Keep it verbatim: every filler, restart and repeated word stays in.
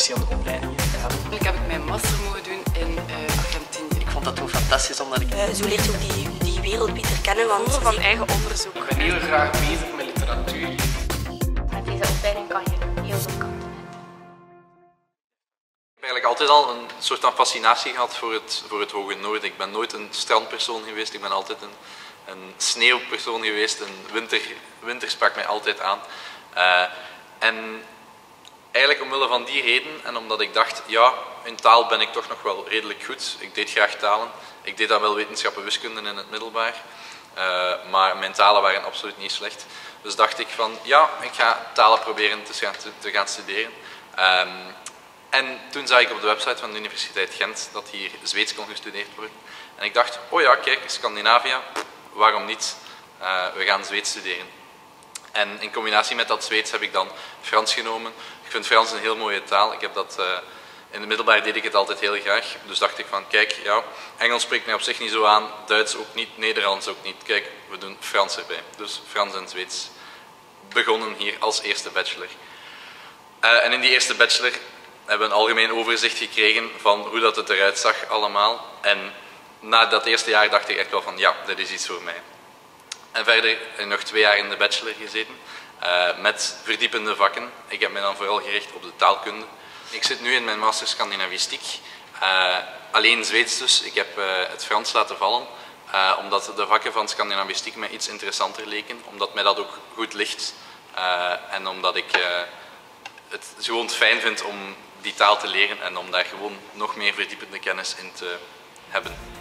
verschillende opleidingen gedaan. Ik heb ik mijn master mogen doen in uh, Argentinië. Ik vond dat toen fantastisch omdat ik... Uh, zo leert je ook die, die wereld beter kennen. Want van eigen onderzoek. Ik ben heel graag bezig met literatuur. Met deze opleiding kan je heel veel kanten. Ik heb eigenlijk altijd al een soort van fascinatie gehad voor het, voor het Hoge Noorden. Ik ben nooit een strandpersoon geweest, ik ben altijd een, een sneeuwpersoon geweest. Een winter, winter sprak mij altijd aan. Uh, en eigenlijk omwille van die reden en omdat ik dacht, ja, in taal ben ik toch nog wel redelijk goed. Ik deed graag talen. Ik deed dan wel wetenschappen wiskunde in het middelbaar. Uh, maar mijn talen waren absoluut niet slecht. Dus dacht ik van, ja, ik ga talen proberen te gaan, te, te gaan studeren. Um, En toen zag ik op de website van de Universiteit Gent dat hier Zweeds kon gestudeerd worden. En ik dacht, oh ja, kijk, Scandinavia, waarom niet? Uh, we gaan Zweeds studeren. En in combinatie met dat Zweeds heb ik dan Frans genomen. Ik vind Frans een heel mooie taal. Ik heb dat, uh, in het middelbaar deed ik het altijd heel graag. Dus dacht ik van, kijk, ja, Engels spreekt mij op zich niet zo aan, Duits ook niet, Nederlands ook niet. Kijk, we doen Frans erbij. Dus Frans en Zweeds begonnen hier als eerste bachelor. Uh, en in die eerste bachelor hebben we een algemeen overzicht gekregen van hoe dat het eruit zag allemaal. En na dat eerste jaar dacht ik echt wel van ja, dit is iets voor mij. En verder nog twee jaar in de bachelor gezeten uh, met verdiepende vakken. Ik heb me dan vooral gericht op de taalkunde. Ik zit nu in mijn master Scandinavistiek. Uh, alleen Zweeds dus. Ik heb uh, het Frans laten vallen. Uh, omdat de vakken van Scandinavistiek mij iets interessanter leken. Omdat mij dat ook goed ligt. Uh, en omdat ik uh, het gewoon fijn vind om die taal te leren en om daar gewoon nog meer verdiepende kennis in te hebben.